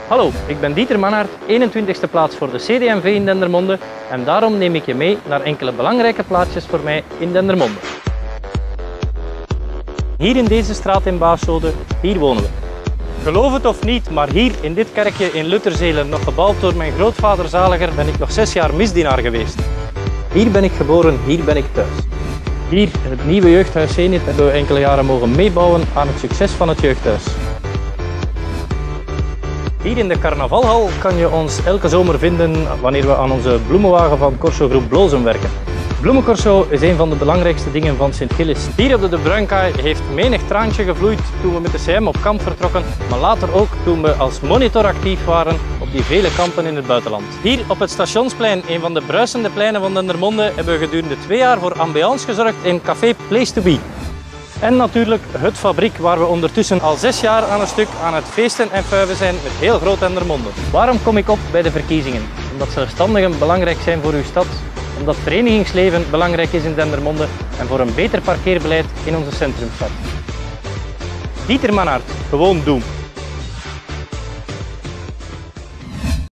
Hallo, ik ben Dieter Mannaert, 21ste plaats voor de CD&V in Dendermonde en daarom neem ik je mee naar enkele belangrijke plaatsjes voor mij in Dendermonde. Hier in deze straat in Baasode, hier wonen we. Geloof het of niet, maar hier in dit kerkje in Lutterzelen, nog gebouwd door mijn grootvader Zaliger, ben ik nog 6 jaar misdienaar geweest. Hier ben ik geboren, hier ben ik thuis. Hier, in het nieuwe jeugdhuis Zenit, hebben we enkele jaren mogen meebouwen aan het succes van het jeugdhuis. Hier in de carnavalhal kan je ons elke zomer vinden wanneer we aan onze bloemenwagen van Corso Groep Blozem werken. Bloemencorso is een van de belangrijkste dingen van Sint-Gilles. Hier op de Bruinkaai heeft menig traantje gevloeid toen we met de CM op kamp vertrokken, maar later ook toen we als monitor actief waren op die vele kampen in het buitenland. Hier op het Stationsplein, een van de bruisende pleinen van Dendermonde, hebben we gedurende 2 jaar voor ambiance gezorgd in café Place to Be. En natuurlijk het fabriek waar we ondertussen al 6 jaar aan een stuk aan het feesten en fuiven zijn met heel groot Dendermonde. Waarom kom ik op bij de verkiezingen? Omdat zelfstandigen belangrijk zijn voor uw stad, omdat verenigingsleven belangrijk is in Dendermonde en voor een beter parkeerbeleid in onze centrumstad. Dieter Mannaert, gewoon doen.